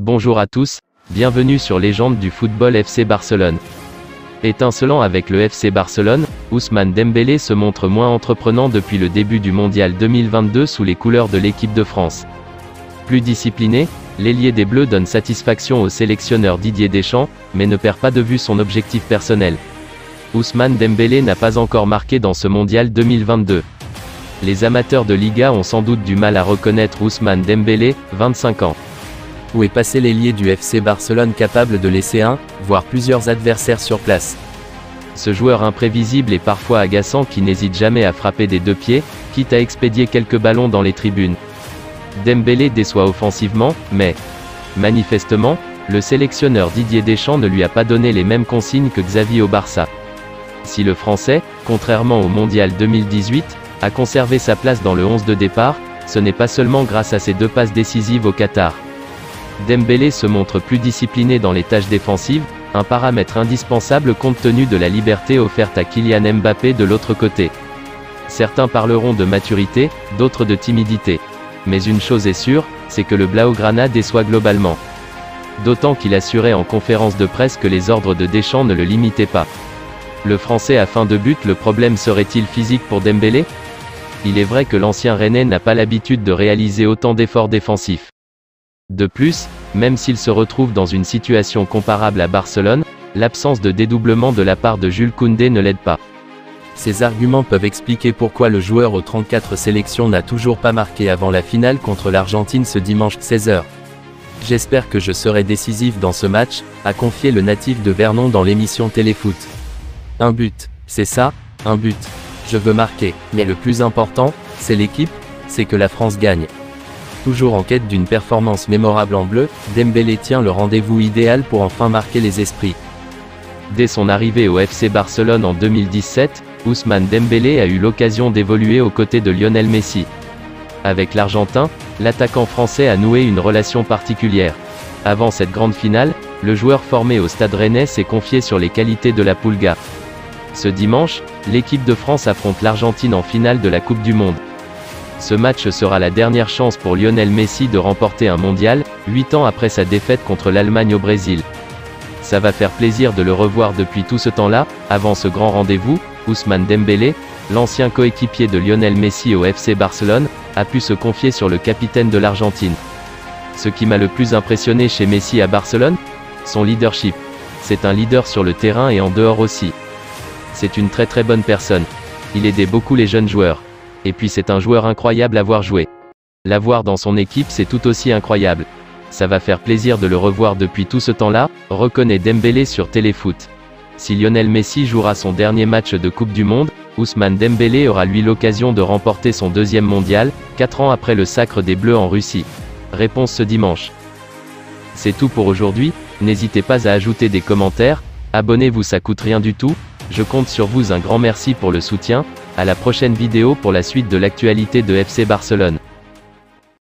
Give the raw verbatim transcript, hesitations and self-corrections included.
Bonjour à tous, bienvenue sur Légende du football F C Barcelone. Étincelant avec le F C Barcelone, Ousmane Dembélé se montre moins entreprenant depuis le début du mondial deux mille vingt-deux sous les couleurs de l'équipe de France. Plus discipliné, l'ailier des Bleus donne satisfaction au sélectionneur Didier Deschamps, mais ne perd pas de vue son objectif personnel. Ousmane Dembélé n'a pas encore marqué dans ce mondial deux mille vingt-deux. Les amateurs de Liga ont sans doute du mal à reconnaître Ousmane Dembélé, vingt-cinq ans. Où est passé l'ailier du F C Barcelone capable de laisser un, voire plusieurs adversaires sur place? Ce joueur imprévisible et parfois agaçant qui n'hésite jamais à frapper des deux pieds, quitte à expédier quelques ballons dans les tribunes. Dembélé déçoit offensivement, mais, manifestement, le sélectionneur Didier Deschamps ne lui a pas donné les mêmes consignes que Xavi au Barça. Si le Français, contrairement au mondial deux mille dix-huit, a conservé sa place dans le onze de départ, ce n'est pas seulement grâce à ses deux passes décisives au Qatar. Dembélé se montre plus discipliné dans les tâches défensives, un paramètre indispensable compte tenu de la liberté offerte à Kylian Mbappé de l'autre côté. Certains parleront de maturité, d'autres de timidité. Mais une chose est sûre, c'est que le Blaugrana déçoit globalement. D'autant qu'il assurait en conférence de presse que les ordres de Deschamps ne le limitaient pas. Le Français à fin de but, le problème serait-il physique pour Dembélé? Il est vrai que l'ancien Rennais n'a pas l'habitude de réaliser autant d'efforts défensifs. De plus, même s'il se retrouve dans une situation comparable à Barcelone, l'absence de dédoublement de la part de Jules Koundé ne l'aide pas. Ces arguments peuvent expliquer pourquoi le joueur aux trente-quatre sélections n'a toujours pas marqué avant la finale contre l'Argentine ce dimanche seize heures. J'espère que je serai décisif dans ce match, a confié le natif de Vernon dans l'émission Téléfoot. Un but, c'est ça, un but. Je veux marquer, mais le plus important, c'est l'équipe, c'est que la France gagne. Toujours en quête d'une performance mémorable en bleu, Dembélé tient le rendez-vous idéal pour enfin marquer les esprits. Dès son arrivée au F C Barcelone en deux mille dix-sept, Ousmane Dembélé a eu l'occasion d'évoluer aux côtés de Lionel Messi. Avec l'Argentin, l'attaquant français a noué une relation particulière. Avant cette grande finale, le joueur formé au Stade Rennais s'est confié sur les qualités de la Pulga. Ce dimanche, l'équipe de France affronte l'Argentine en finale de la Coupe du Monde. Ce match sera la dernière chance pour Lionel Messi de remporter un mondial, huit ans après sa défaite contre l'Allemagne au Brésil. Ça va faire plaisir de le revoir depuis tout ce temps-là. Avant ce grand rendez-vous, Ousmane Dembélé, l'ancien coéquipier de Lionel Messi au F C Barcelone, a pu se confier sur le capitaine de l'Argentine. Ce qui m'a le plus impressionné chez Messi à Barcelone? Son leadership. C'est un leader sur le terrain et en dehors aussi. C'est une très très bonne personne. Il aidait beaucoup les jeunes joueurs. Et puis c'est un joueur incroyable à voir jouer. L'avoir dans son équipe c'est tout aussi incroyable. Ça va faire plaisir de le revoir depuis tout ce temps-là, reconnaît Dembélé sur Téléfoot. Si Lionel Messi jouera son dernier match de Coupe du Monde, Ousmane Dembélé aura lui l'occasion de remporter son deuxième mondial, quatre ans après le sacre des Bleus en Russie. Réponse ce dimanche. C'est tout pour aujourd'hui, n'hésitez pas à ajouter des commentaires, abonnez-vous ça coûte rien du tout, je compte sur vous, un grand merci pour le soutien, à la prochaine vidéo pour la suite de l'actualité de F C Barcelone.